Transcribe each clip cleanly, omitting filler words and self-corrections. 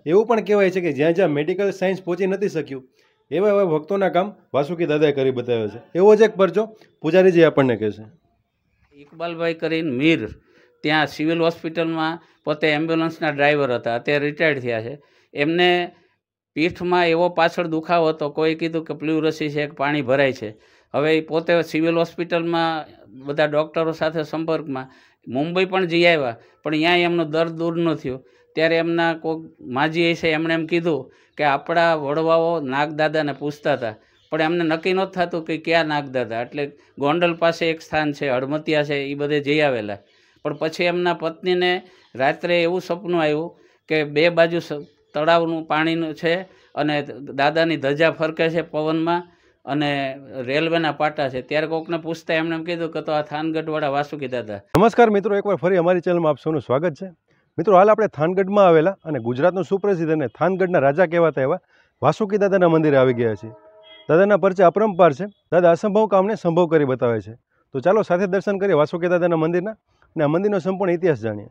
એવું પણ કહેવાય છે કે જ્યાં જ્યાં મેડિકલ સાયન્સ પહોંચી નથી શક્યું એવા એવા ભક્તોના કામ વાસુકી દાદાએ કરી બતાવ્યો છે. એવો જ એક પરચો પૂજારીજી આપણને કહેશે. ઇકબાલભાઈ કરીને મીર ત્યાં સિવિલ હોસ્પિટલમાં પોતે એમ્બ્યુલન્સના ડ્રાઈવર હતા, અત્યારે રિટાયર્ડ થયા છે. એમને પીઠમાં એવો પાછળ દુખાવો હતો, કોઈ કીધું કે પ્લ્યુરસી છે, પાણી ભરાય છે. હવે એ પોતે સિવિલ હોસ્પિટલમાં બધા ડૉક્ટરો સાથે સંપર્કમાં મુંબઈ પણ જઈ આવ્યા, પણ ત્યાં એમનું દર્દ દૂર ન થયું. ત્યારે એમના કોઈક માજી છે, એમણે એમ કીધું કે આપણા વડવાઓ નાગદાદાને પૂછતા હતા, પણ એમને નક્કી નહોતું થતું કે ક્યાં નાગદાદા. એટલે ગોંડલ પાસે એક સ્થાન છે, હડમતિયા છે, એ બધે જઈ આવેલા. પણ પછી એમના પત્નીને રાત્રે એવું સપનું આવ્યું કે બે બાજુ તળાવનું પાણીનું છે અને દાદાની ધજા ફરકે છે પવનમાં અને રેલવેના પાટા છે. ત્યારે કોકને પૂછતા એમણે એમ કીધું કે તો આ થાનગઢવાળા વાસુકી દાદા. નમસ્કાર મિત્રો, એકવાર ફરી અમારી ચેનલમાં આપ સૌનું સ્વાગત છે. મિત્રો, હાલ આપણે થાનગઢમાં આવેલા અને ગુજરાતનું સુપ્રસિદ્ધ અને થાનગઢના રાજા કહેવાતા એવા વાસુકી દાદાના મંદિરે આવી ગયા છીએ. દાદાના પરચે અપરંપાર છે. દાદા અસંભવ કામને સંભવ કરી બતાવે છે. તો ચાલો સાથે દર્શન કરીએ વાસુકી દાદાના મંદિરના અને આ મંદિરનો સંપૂર્ણ ઇતિહાસ જાણીએ.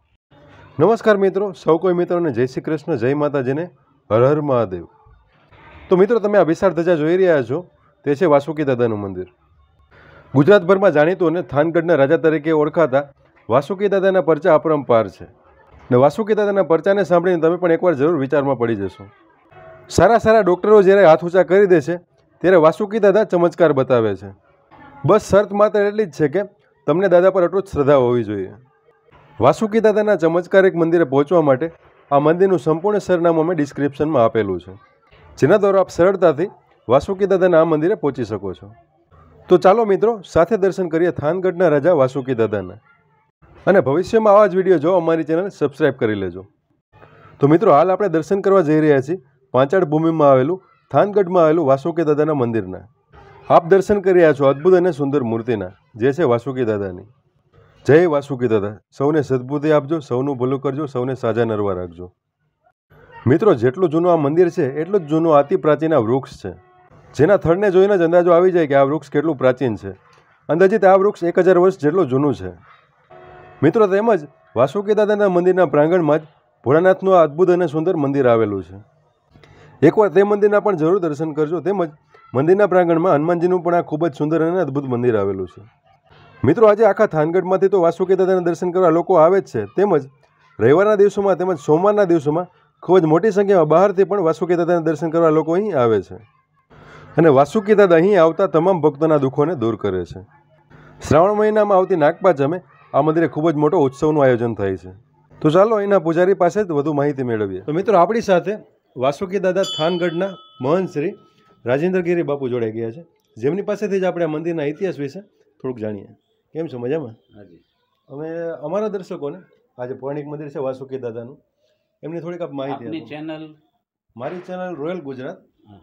નમસ્કાર મિત્રો, સૌ કોઈ મિત્રોને જય શ્રી કૃષ્ણ, જય માતાજીને, હર હર મહાદેવ. તો મિત્રો, તમે આ વિશાળ ધજા જોઈ રહ્યા છો તે છે વાસુકી દાદાનું મંદિર. ગુજરાતભરમાં જાણીતું અને થાનગઢના રાજા તરીકે ઓળખાતા વાસુકી દાદાના પરચા અપરંપાર છે. ને વાસુકી દાદાના પરચાને સાંભળીને તમે પણ એકવાર જરૂર વિચારમાં પડી જશો. સારા સારા ડૉક્ટરો જ્યારે હાથ ઊંચા કરી દે છે ત્યારે વાસુકી દાદા ચમત્કાર બતાવે છે. બસ શરત માત્ર એટલી જ છે કે તમને દાદા પર અટૂટ શ્રદ્ધા હોવી જોઈએ. વાસુકી દાદાના ચમત્કારિક મંદિરે પહોંચવા માટે આ મંદિરનું સંપૂર્ણ સરનામું અમે ડિસ્ક્રિપ્શનમાં આપેલું છે, જેના દ્વારા આપ સરળતાથી વાસુકી દાદાના આ મંદિરે પહોંચી શકો છો. તો ચાલો મિત્રો, સાથે દર્શન કરીએ થાનગઢના રાજા વાસુકી દાદાના. અને ભવિષ્યમાં આવા જ વિડીયો જો અમારી ચેનલ સબસ્ક્રાઈબ કરી લેજો. તો મિત્રો, હાલ આપણે દર્શન કરવા જઈ રહ્યા છીએ પાંચાળ ભૂમિમાં આવેલું થાનગઢમાં આવેલું વાસુકી દાદાના મંદિરના. આપ દર્શન કરી રહ્યા છો અદ્ભુત અને સુંદર મૂર્તિના, જે છે વાસુકી દાદાની. જય વાસુકી દાદા. સૌને સદબુદ્ધિ આપજો, સૌનું ભલું કરજો, સૌને સાજા નરવા રાખજો. મિત્રો, જેટલું જૂનું આ મંદિર છે એટલું જ જૂનું અતિ પ્રાચીન આ વૃક્ષ છે, જેના થડને જોઈને જ અંદાજો આવી જાય કે આ વૃક્ષ કેટલું પ્રાચીન છે. અંદાજિત આ વૃક્ષ 1000 વર્ષ જેટલું જૂનું છે. મિત્રો, તેમજ વાસુકી દાદાના મંદિરના પ્રાંગણમાં જ ભોળાનાથનું આ અદ્ભુત અને સુંદર મંદિર આવેલું છે. એકવાર તે મંદિરના પણ જરૂર દર્શન કરજો. તેમજ મંદિરના પ્રાંગણમાં હનુમાનજીનું પણ આ ખૂબ જ સુંદર અને અદ્ભુત મંદિર આવેલું છે. મિત્રો, આજે આખા થાનગઢમાંથી તો વાસુકી દાદાના દર્શન કરવા લોકો આવે જ છે, તેમજ રવિવારના દિવસોમાં તેમજ સોમવારના દિવસોમાં ખૂબ જ મોટી સંખ્યામાં બહારથી પણ વાસુકી દાદાના દર્શન કરવા લોકો અહીં આવે છે. અને વાસુકી દાદા અહીં આવતા તમામ ભક્તોના દુઃખોને દૂર કરે છે. શ્રાવણ મહિનામાં આવતી નાગપાંચમે આ મંદિરે ખૂબ જ મોટો ઉત્સવનું આયોજન થાય છે. તો ચાલો અહીંના પૂજારી પાસે જ વધુ માહિતી મેળવીએ. તો મિત્રો, આપણી સાથે વાસુકી દાદા થાનગઢના મહંત શ્રી રાજેન્દ્રગીરી બાપુ જોડાઈ ગયા છે, જેમની પાસેથી જ આપણે આ મંદિરના ઇતિહાસ વિશે થોડુંક જાણીએ. કેમ છો? મજામાં? હાજી. અમે અમારા દર્શકોને આજે પૌરાણિક મંદિર છે વાસુકી દાદાનું, એમની થોડીક આપ માહિતી આપો. ચેનલ? મારી ચેનલ રોયલ ગુજરાત.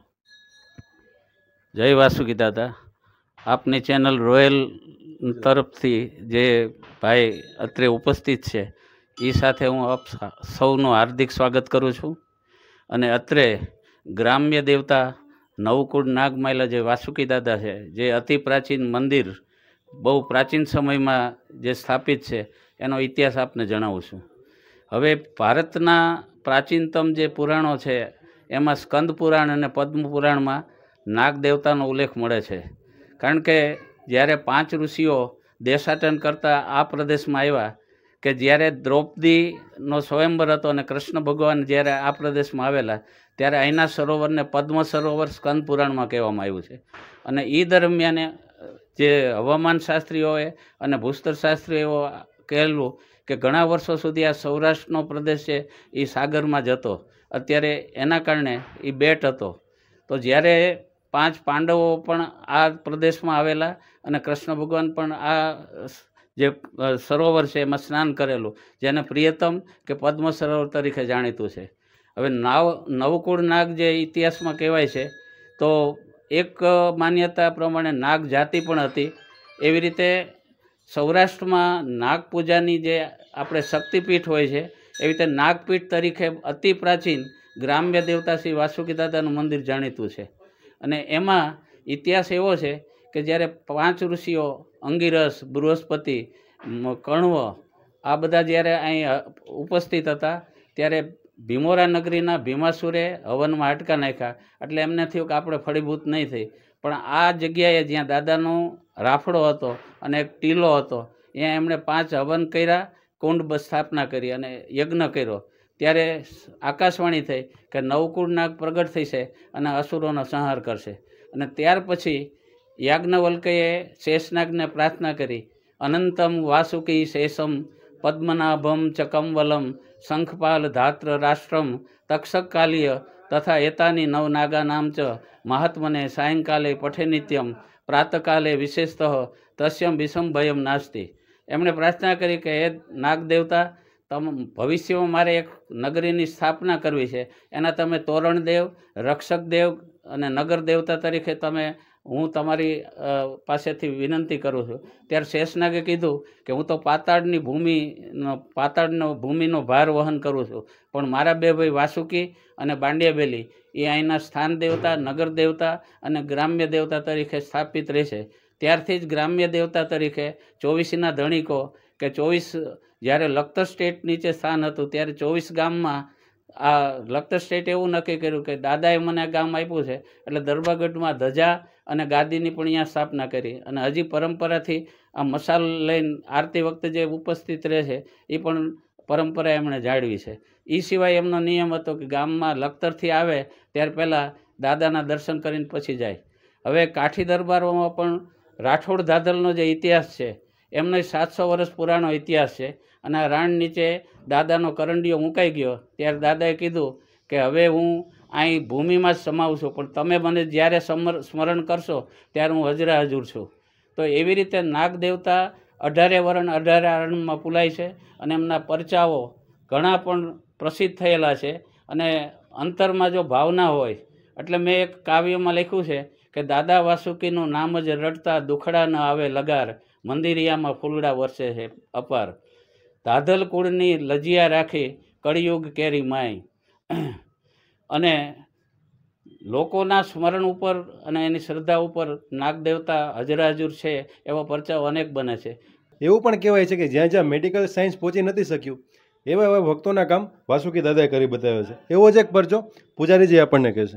જય વાસુકી દાદા. આપની ચેનલ રોયલ તરફથી જે ભાઈ અત્રે ઉપસ્થિત છે એ સાથે હું આપ સૌનું હાર્દિક સ્વાગત કરું છું. અને અત્રે ગ્રામ્ય દેવતા નવકુળ નાગમાયલા જે વાસુકી દાદા છે, જે અતિ પ્રાચીન મંદિર બહુ પ્રાચીન સમયમાં જે સ્થાપિત છે, એનો ઇતિહાસ આપને જણાવું છું. હવે ભારતના પ્રાચીનતમ જે પુરાણો છે એમાં સ્કંદ પુરાણ અને પદ્મ પુરાણમાં નાગ દેવતાનો ઉલ્લેખ મળે છે. કારણ કે જ્યારે 5 ઋષિઓ દેશાટન કરતા આ પ્રદેશમાં આવ્યા, કે જ્યારે દ્રૌપદીનો સ્વયંવર હતો અને કૃષ્ણ ભગવાન જ્યારે આ પ્રદેશમાં આવેલા, ત્યારે અહીંના સરોવરને પદ્મ સરોવર સ્કંદ પુરાણમાં કહેવામાં આવ્યું છે. અને એ દરમિયાન જે હવામાન શાસ્ત્રીઓએ અને ભૂસ્તર શાસ્ત્રીઓ કહેલું કે ઘણા વર્ષો સુધી આ સૌરાષ્ટ્રનો પ્રદેશ છે એ સાગરમાં જતો, અત્યારે એના કારણે એ બેટ હતો. તો જ્યારે 5 પાંડવો પણ આ પ્રદેશમાં આવેલા અને કૃષ્ણ ભગવાન પણ આ જે સરોવર છે એમાં સ્નાન કરેલું, જેને પ્રિયતમ કે પદ્મ સરોવર તરીકે જાણીતું છે. હવે નવકુળ નાગ જે ઇતિહાસમાં કહેવાય છે, તો એક માન્યતા પ્રમાણે નાગ જાતિ પણ હતી. એવી રીતે સૌરાષ્ટ્રમાં નાગ પૂજાની જે આપણે શક્તિપીઠ હોય છે, એવી રીતે નાગપીઠ તરીકે અતિ પ્રાચીન ગ્રામ્ય દેવતા શ્રી વાસુકી દાદાનું મંદિર જાણીતું છે. અને એમાં ઇતિહાસ એવો છે કે જ્યારે 5 ઋષિઓ અંગિરસ, બૃહસ્પતિ, કણ્વ આ બધા જ્યારે અહીં ઉપસ્થિત હતા, ત્યારે ભીમોરા નગરીના ભીમાસુરે હવનમાં હાડકા નાખ્યા, એટલે એમને થયું કે આપણે ફળીભૂત નહીં થઈ. પણ આ જગ્યાએ જ્યાં દાદાનો રાફડો હતો અને એક ટીલો હતો, ત્યાં એમણે 5 હવન કર્યા, કુંડ સ્થાપના કરી અને યજ્ઞ કર્યો. ત્યારે આકાશવાણી થઈ કે નવકુળ નાગ પ્રગટ થશે અને અસુરોનો સંહાર કરશે. અને ત્યાર પછી યાજ્ઞવલ્કયે શેષનાગને પ્રાર્થના કરી, અનંતમ વાસુકી શેષમ પદ્મનાભમ ચ કમવલમ શંખપાલ ધાત્ર રાષ્ટ્રમ તક્ષકાલીય તથા એતાની નવનાગાનામ ચ મહાત્મને સાયંકાલે પઠે નિત્યમ પ્રાતકાલે વિશેષતઃ તસ્યમ વિષમ ભયમ નાસ્તિ. એમણે પ્રાર્થના કરી કે હે નાગદેવતા, ભવિષ્યમાં મારે એક નગરીની સ્થાપના કરવી છે, એના તમે તોરણ દેવ, રક્ષક દેવ અને નગર દેવતા તરીકે હું તમારી પાસેથી વિનંતી કરું છું. ત્યારે શેષનાગે કીધું કે હું તો પાતાળની ભૂમિનો ભાર વહન કરું છું, પણ મારા 2 ભાઈ વાસુકી અને બાંડિયાબેલી એ અહીંના સ્થાન દેવતા, નગર દેવતા અને ગ્રામ્ય દેવતા તરીકે સ્થાપિત રહેશે. ત્યારથી જ ગ્રામ્ય દેવતા તરીકે 24ના ધણીકો કે 24 જ્યારે લખતર સ્ટેટ નીચે સ્થાન હતું ત્યારે 24 ગામમાં આ લખતર સ્ટેટ એવું નક્કી કર્યું કે દાદાએ મને આ ગામ આપ્યું છે, એટલે દરબારગઢમાં ધજા અને ગાદીની પણ અહીંયા સ્થાપના કરી. અને હજી પરંપરાથી આ મસાલ લઈને આરતી વખતે જે ઉપસ્થિત રહે છે એ પણ પરંપરા એમણે જાળવી છે. એ સિવાય એમનો નિયમ હતો કે ગામમાં લખતરથી આવે ત્યારે પહેલાં દાદાના દર્શન કરીને પછી જાય. હવે કાઠી દરબારોમાં પણ રાઠોડ ધાધલનો જે ઇતિહાસ છે એમનો 700 વર્ષ પુરાણો ઇતિહાસ છે. અને આ રાણ નીચે દાદાનો કરંડિયો મુકાઈ ગયો ત્યારે દાદાએ કીધું કે હવે હું અહીં ભૂમિમાં જ સમાવું છું, પણ તમે મને જ્યારે સ્મરણ કરશો ત્યારે હું હજરા હજુર છું. તો એવી રીતે નાગ દેવતા 18 વરણ 18 આરણમાં પુલાય છે અને એમના પરચાઓ ઘણા પણ પ્રસિદ્ધ થયેલા છે. અને અંતરમાં જો ભાવના હોય, એટલે મેં એક કાવ્યમાં લખ્યું છે કે દાદા વાસુકીનું નામ જ રડતા દુખડા ન આવે લગાર, મંદિરિયામાં ફૂલડા વરસે છે અપાર, ધાધલ કુળની લજિયા રાખી કળિયુગ કેરી માય. અને લોકોના સ્મરણ ઉપર અને એની શ્રદ્ધા ઉપર નાગદેવતા હજરાહજુર છે એવા પરચાઓ અનેક બને છે. એવું પણ કહેવાય છે કે જ્યાં જ્યાં મેડિકલ સાયન્સ પહોંચી નથી શક્યું એવા એવા ભક્તોના કામ વાસુકી દાદાએ કરી બતાવ્યો છે. એવો જ એક પરચો પૂજારીજી આપણને કહેશે.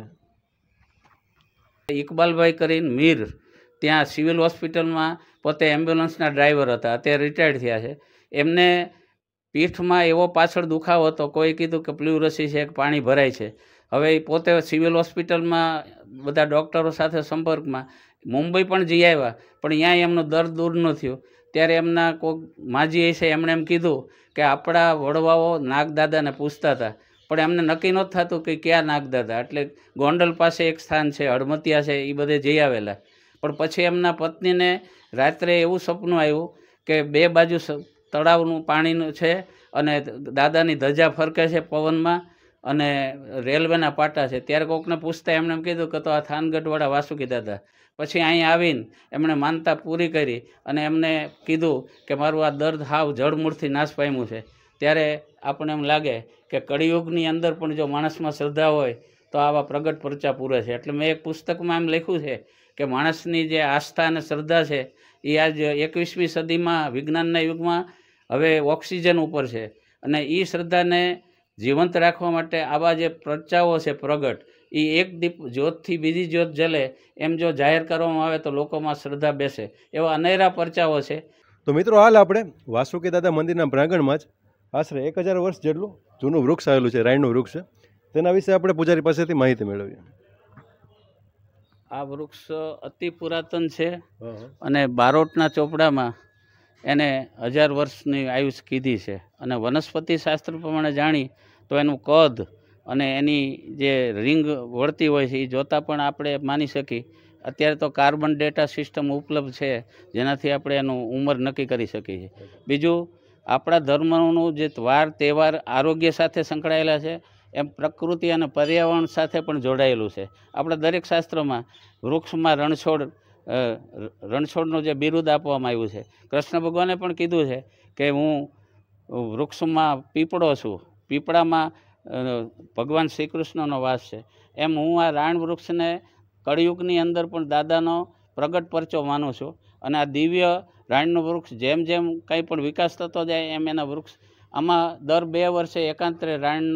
ઇકબાલભાઈ કરીને મીર ત્યાં સિવિલ હોસ્પિટલમાં પોતે એમ્બ્યુલન્સના ડ્રાઈવર હતા, અત્યારે રિટાયર્ડ થયા છે. એમને પીઠમાં એવો પાછળ દુખાવો હતો, કોઈ કીધું કે પ્લ્યુરસી છે, પાણી ભરાય છે. હવે એ પોતે સિવિલ હોસ્પિટલમાં બધા ડૉક્ટરો સાથે સંપર્કમાં મુંબઈ પણ જઈ આવ્યા, પણ ત્યાં એમનું દર્દ દૂર ન થયું. ત્યારે એમના કોઈક માજી છે એમણે એમ કીધું કે આપણા વડવાઓ નાગદાદાને પૂછતા હતા, પણ એમને નક્કી નહોતું થતું કે ક્યાં નાગદાદા. એટલે ગોંડલ પાસે એક સ્થાન છે, હડમતિયા છે, એ બધે જઈ આવેલા. પણ પછી એમના પત્નીને રાત્રે એવું સપનું આવ્યું કે 2 બાજુ તળાવનું પાણીનું છે અને દાદાની ધજા ફરકે છે પવનમાં અને રેલવેના પાટા છે. ત્યારે કોકને પૂછતા એમણે એમ કીધું કે તો આ થાનગઢવાળા વાસુકી દાદા. પછી અહીં આવીને એમણે માનતા પૂરી કરી અને એમને કીધું કે મારું આ દર્દ હાવ જળમૂળથી નાશ પામ્યું છે. ત્યારે આપણને એમ લાગે કે કળિયુગની અંદર પણ જો માણસમાં શ્રદ્ધા હોય તો આવા પ્રગટ પરચા પૂરે છે. એટલે મેં એક પુસ્તકમાં એમ લખ્યું છે કે માણસની જે આસ્થા અને શ્રદ્ધા છે એ આજ 21મી સદીમાં વિજ્ઞાનના યુગમાં હવે ઓક્સિજન ઉપર છે. અને એ શ્રદ્ધાને જીવંત રાખવા માટે આવા જે પરચાઓ છે પ્રગટ, એ એક દીપ જ્યોતથી બીજી જ્યોત જલે એમ જો જાહેર કરવામાં આવે તો લોકોમાં શ્રદ્ધા બેસે, એવા અનેરા પરચાઓ છે. તો મિત્રો હાલ આપણે વાસુકી દાદા મંદિરના પ્રાંગણમાં જ આશરે 1000 વર્ષ જેટલું જૂનું વૃક્ષ આવેલું છે, રાયનું વૃક્ષ છે. તેના વિશે આપણે પૂજારી પાસેથી માહિતી મેળવીએ. આ વૃક્ષ અતિ પુરાતન છે અને બારોટના ચોપડામાં એને 1000 વર્ષની આયુષ કીધી છે. અને વનસ્પતિ શાસ્ત્ર પ્રમાણે જાણી તો એનું કદ અને એની જે રિંગ વળતી હોય છે એ જોતાં પણ આપણે માની શકીએ. અત્યારે તો કાર્બન ડેટા સિસ્ટમ ઉપલબ્ધ છે જેનાથી આપણે એનું ઉંમર નક્કી કરી શકીએ છીએ. બીજું, આપણા ધર્મનું જે વાર તહેવાર આરોગ્ય સાથે સંકળાયેલા છે એમ પ્રકૃતિ અને પર્યાવરણ સાથે પણ જોડાયેલું છે. આપણા દરેક શાસ્ત્રોમાં વૃક્ષમાં રણછોડનું જે બિરુદ આપવામાં આવ્યું છે. કૃષ્ણ ભગવાને પણ કીધું છે કે હું વૃક્ષમાં પીપળો છું, પીપળામાં ભગવાન શ્રી કૃષ્ણનો વાસ છે. એમ હું આ રાણ વૃક્ષને કળિયુગની અંદર પણ દાદાનો પ્રગટ પરચો માનું છું. અને આ દિવ્ય રાણનું વૃક્ષ જેમ જેમ કંઈ પણ વિકાસ થતો જાય એમ એના વૃક્ષ આમાં દર 2 વર્ષે એકાંતરે રાણના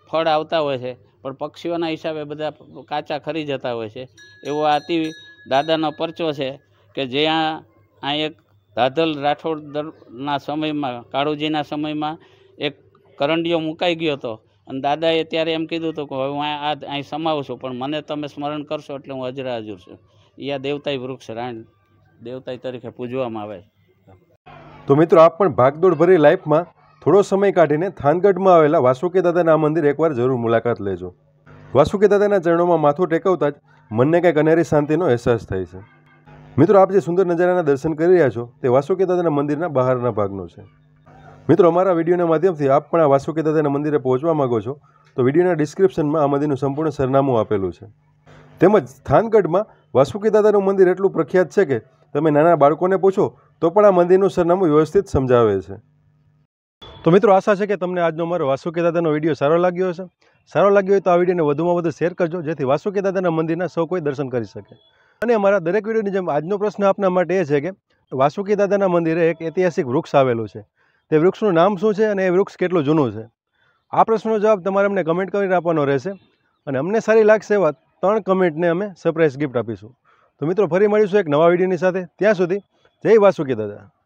ફળ આવતા હોય છે, પણ પક્ષીઓના હિસાબે બધા કાચા ખરી જતા હોય છે. એવો આ અતિ દાદાનો પરચો છે કે જ્યાં આ એક ધાધલ રાઠોડના સમયમાં, કાળુજીના સમયમાં એક કરંડિયો મુકાઈ ગયો હતો અને દાદાએ ત્યારે એમ કીધું હતું કે હવે હું અહીં સમાવું છું, પણ મને તમે સ્મરણ કરશો એટલે હું અજરા હજુર છું. એ આ દેવતાઈ વૃક્ષ રાણ દેવતાઈ તરીકે પૂજવામાં આવે. તો મિત્રો, આપ પણ ભાગદોડ ભરી લાઈફમાં થોડો સમય કાઢીને થાનગઢમાં આવેલા વાસુકી દાદાના મંદિર એકવાર જરૂર મુલાકાત લેજો. વાસુકી દાદાના ચરણોમાં માથું ટેકવતા જ મનને કંઈક અનેરી શાંતિનો અહેસાસ થાય છે. મિત્રો, આપ જે સુંદર નજારાના દર્શન કરી રહ્યા છો તે વાસુકી દાદાના મંદિરના બહારના ભાગનો છે. મિત્રો, અમારા વિડીયોના માધ્યમથી આપ પણ આ વાસુકી દાદાના મંદિરે પહોંચવા માગો છો તો વિડીયોના ડિસ્ક્રિપ્શનમાં આ મંદિરનું સંપૂર્ણ સરનામું આપેલું છે. તેમજ થાનગઢમાં વાસુકી દાદાનું મંદિર એટલું પ્રખ્યાત છે કે તમે નાના બાળકોને પૂછો તો પણ આ મંદિરનું સરનામું વ્યવસ્થિત સમજાવે છે. તો મિત્રો, આશા છે કે તમને આજનો મારો વાસુકી દાદાનો વિડીયો સારો લાગ્યો હશે. સારો લાગ્યો હોય તો આ વિડીયોને વધુમાં વધુ શેર કરજો, જેથી વાસુકી દાદાના મંદિરના સૌ કોઈ દર્શન કરી શકે. અને અમારા દરેક વિડીયોની જેમ આજનો પ્રશ્ન આપના માટે એ છે કે વાસુકી દાદાના મંદિરે એક ઐતિહાસિક વૃક્ષ આવેલું છે. તે વૃક્ષનું નામ શું છે અને એ વૃક્ષ કેટલું જૂનું છે? આ પ્રશ્નનો જવાબ તમારે અમને કમેન્ટ કરીને આપવાનો રહેશે. અને અમને સારી લાગશે એવા 3 કમેન્ટને અમે સરપ્રાઈઝ ગિફ્ટ આપીશું. તો મિત્રો, ફરી મળીશું એક નવા વિડીયોની સાથે. ત્યાં સુધી જય વાસુકી દાદા.